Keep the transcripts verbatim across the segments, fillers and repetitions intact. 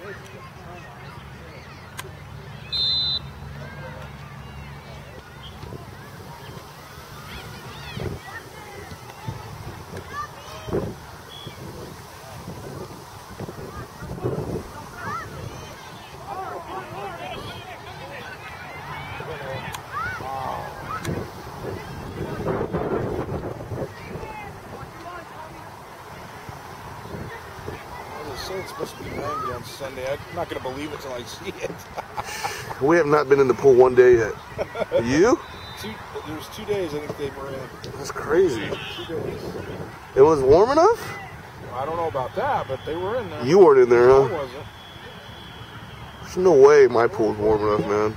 It's supposed to be ninety on Sunday. I'm not going to believe it until I see it. We have not been in the pool one day yet. You? Two, there was two days I think they were in. That's crazy. Two days. It was warm enough? I don't know about that, but they were in there. You weren't in there, huh? I wasn't. There's no way my pool's warm enough, man.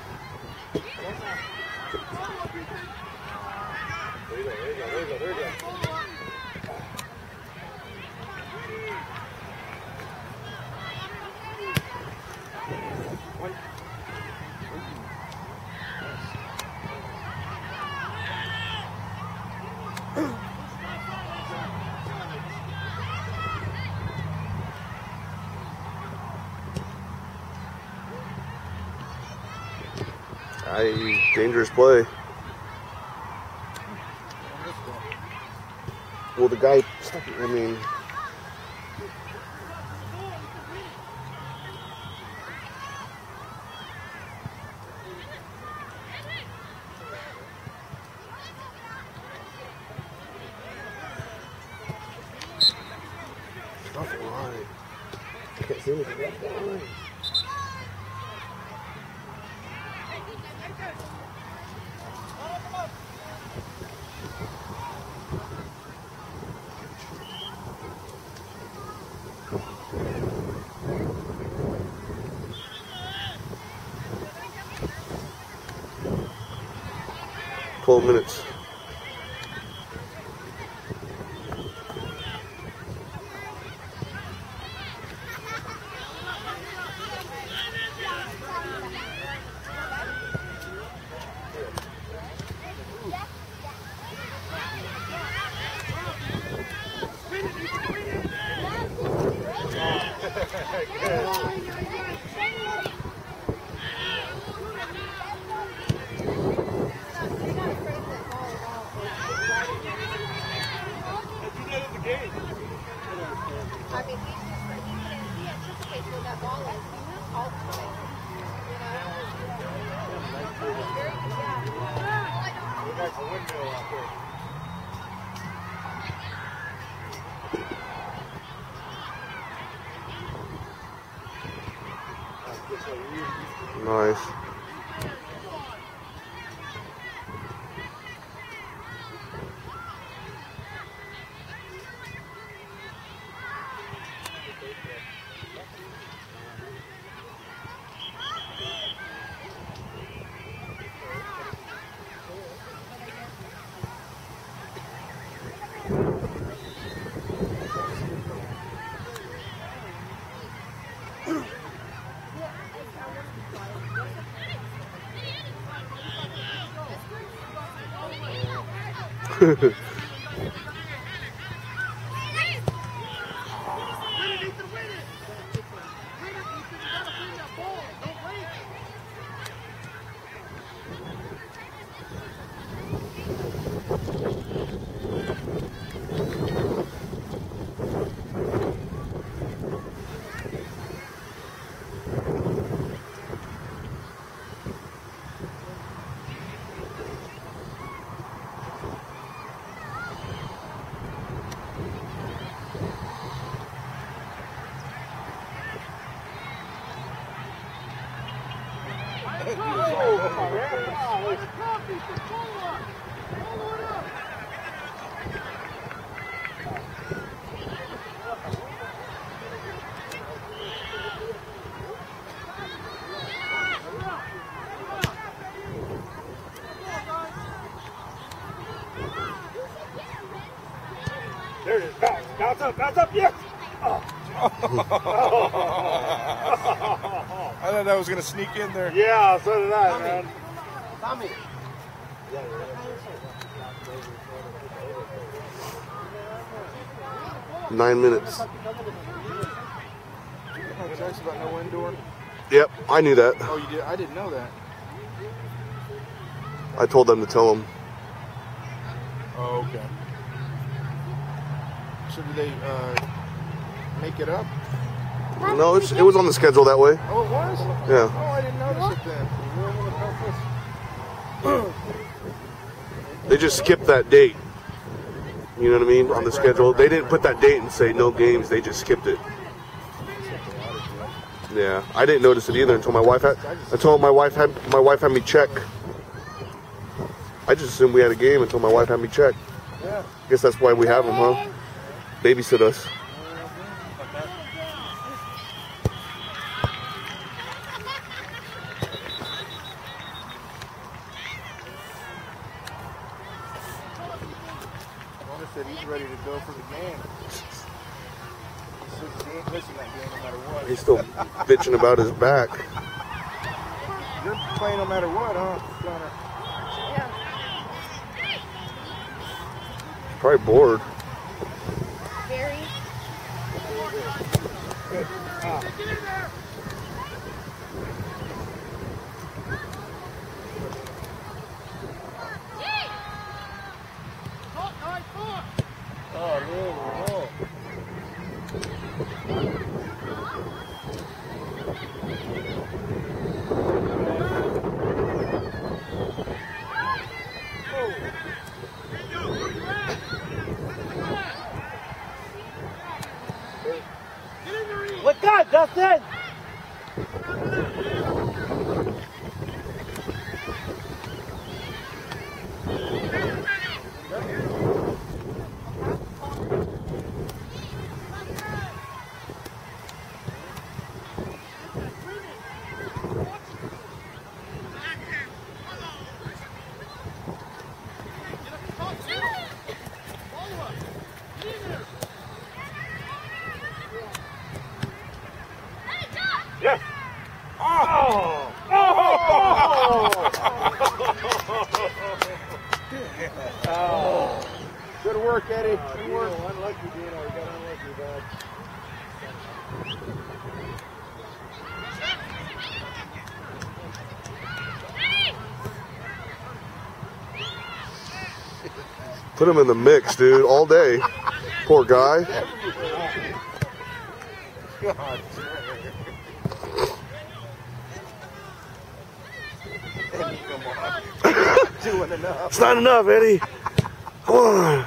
There you go, there you go, there you go, there you go. I dangerous play. Well, the guy, I mean, nothing right. I can't see anything left behind. Twelve minutes. Nice. There it is. Bounce, bounce up, bounce up. Yes. Oh. I thought that was going to sneak in there. Yeah, so did I, Tommy. man. Tommy. Nine minutes. text about no indoor? Yep, I knew that. Oh, you did? I didn't know that. I told them to tell them. Oh, okay. So did they uh, make it up? No, it's, it was on the schedule that way. Oh, it was? Yeah. Oh, I didn't notice it then. They just skipped that date. You know what I mean? On the schedule. They didn't put that date and say no games. They just skipped it. Yeah, I didn't notice it either until my wife had. Until my wife had my wife had me check. I just assumed we had a game until my wife had me check. Yeah. I guess that's why we have them, huh? Babysit us. Wanda said he's ready to go for the game. He said he ain't missing that game no matter what. He's still bitching about his back. You're playing no matter what, huh, Connor? Probably bored. Very. Ah. Oh, no, no. Look good, Dustin! Yes! Oh! Oh! Oh. Good work, Eddie. Good work. Unlucky, Dino. You got unlucky, bud. Put him in the mix, dude, all day. Poor guy. God. Eddie, come on. Doing enough. It's not enough, Eddie. Come on.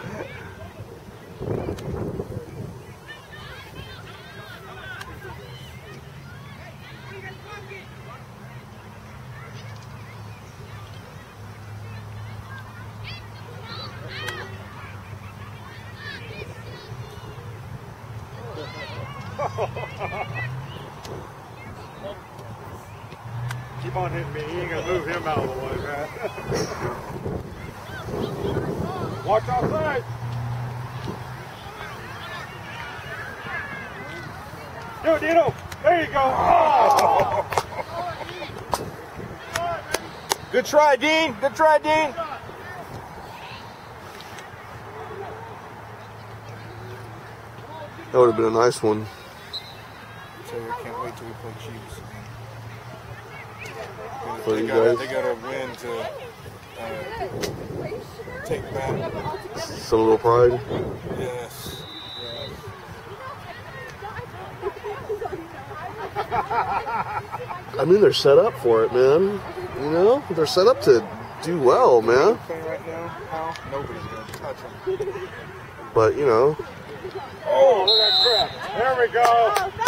Keep on hitting me. He ain't gonna move him out of the way, man. Watch outside. Do it, Dino. There you go. Oh! Good try, Dean. Good try, Dean. That would have been a nice one. So I can't wait till we play Chiefs again. For They you gotta, guys. they gotta win to uh, take back. It's a little pride. Yes. I mean, they're set up for it, man. You know, they're set up to do well, man. Playing right now, how? Nobody's gonna touch them. But you know, Oh, look at that crap. There we go.